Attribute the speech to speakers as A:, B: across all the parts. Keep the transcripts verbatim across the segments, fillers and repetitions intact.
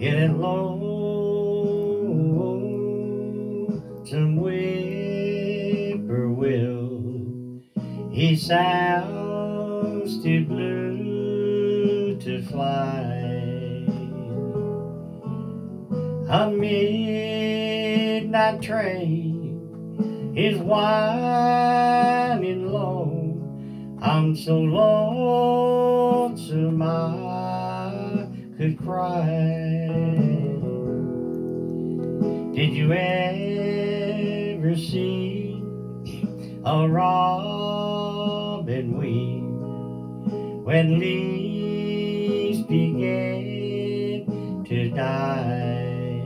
A: Getting lonesome whippoorwill, he sounds too blue to fly. A midnight train is winding low. I'm so lonesome I could cry. Did you ever see a robin weep when leaves begin to die?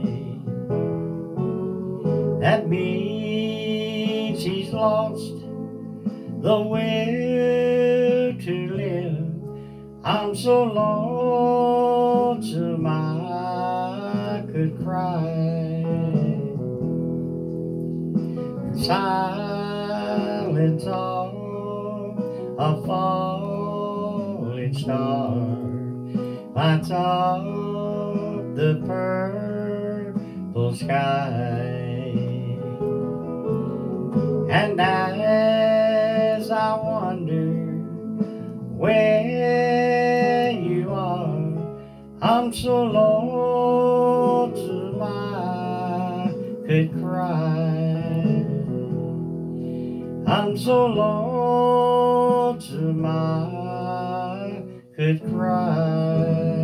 A: That means he's lost the will to live. I'm so lonesome I could cry. The silence of a falling star lights up the purple sky. And as I wonder where you are, I'm so lonesome I could cry. I'm so lonesome I could cry.